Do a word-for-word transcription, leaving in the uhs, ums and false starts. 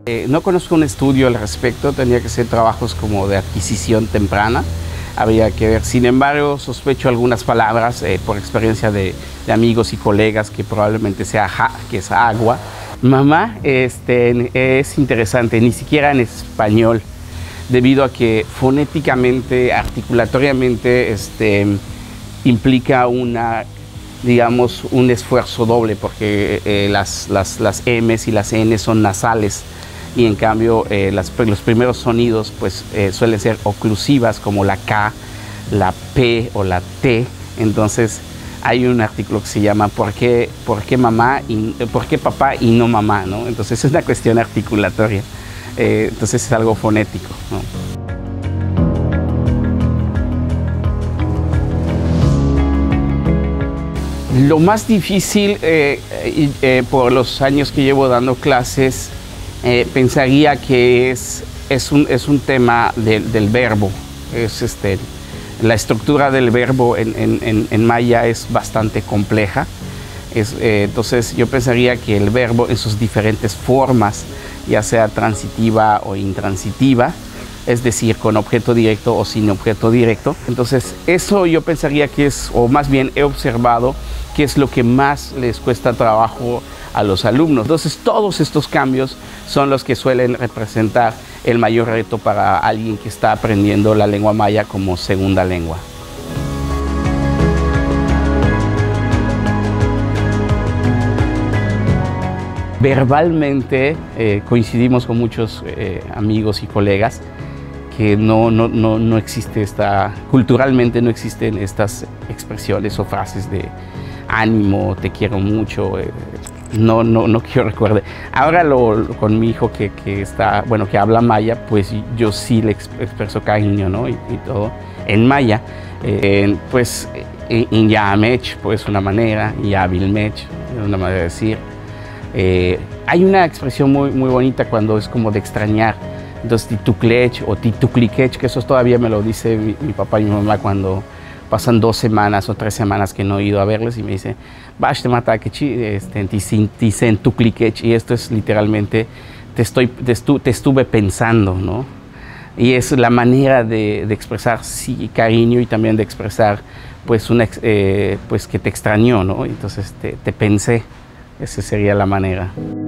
Eh, no conozco un estudio al respecto, tenía que ser trabajos como de adquisición temprana, habría que ver. Sin embargo, sospecho algunas palabras eh, por experiencia de, de amigos y colegas que probablemente sea ja, que es agua. Mamá este, es interesante, ni siquiera en español, debido a que fonéticamente, articulatoriamente, este, implica una, digamos, un esfuerzo doble, porque eh, las, las, las M's y las N's son nasales, y en cambio eh, las, los primeros sonidos pues, eh, suelen ser oclusivas, como la K, la P o la T. Entonces hay un artículo que se llama ¿Por qué, por qué, mamá y, ¿por qué papá y no mamá? ¿no? Entonces es una cuestión articulatoria, eh, entonces es algo fonético, ¿no? Lo más difícil, eh, eh, por los años que llevo dando clases, eh, pensaría que es, es, un, es un tema de, del verbo. Es este, la estructura del verbo en, en, en maya es bastante compleja. Es, eh, entonces yo pensaría que el verbo en sus diferentes formas, ya sea transitiva o intransitiva, es decir, con objeto directo o sin objeto directo. Entonces eso yo pensaría que es, o más bien he observado, que es lo que más les cuesta trabajo a los alumnos. Entonces todos estos cambios son los que suelen representar el mayor reto para alguien que está aprendiendo la lengua maya como segunda lengua. Verbalmente eh, coincidimos con muchos eh, amigos y colegas que no, no, no, no existe esta, culturalmente no existen estas expresiones o frases de ánimo, te quiero mucho, eh, no, no, no quiero recuerde. Ahora lo, con mi hijo que, que está, bueno, que habla maya, pues yo sí le expreso cariño, ¿no? Y, y todo en maya, eh, pues Inyamech, pues una manera, Yabilmech, una manera de decir. Eh, hay una expresión muy, muy bonita cuando es como de extrañar. Entonces, tituclech o titucliquech, que eso todavía me lo dice mi, mi papá y mi mamá cuando pasan dos semanas o tres semanas que no he ido a verles, y me dice, bash te mata quechi, este, tisen tucliquech, y esto es literalmente, te, estoy, te, estu, te estuve pensando, ¿no? Y es la manera de, de expresar sí, cariño y también de expresar, pues, una, eh, pues que te extrañó, ¿no? Entonces, te, te pensé, esa sería la manera.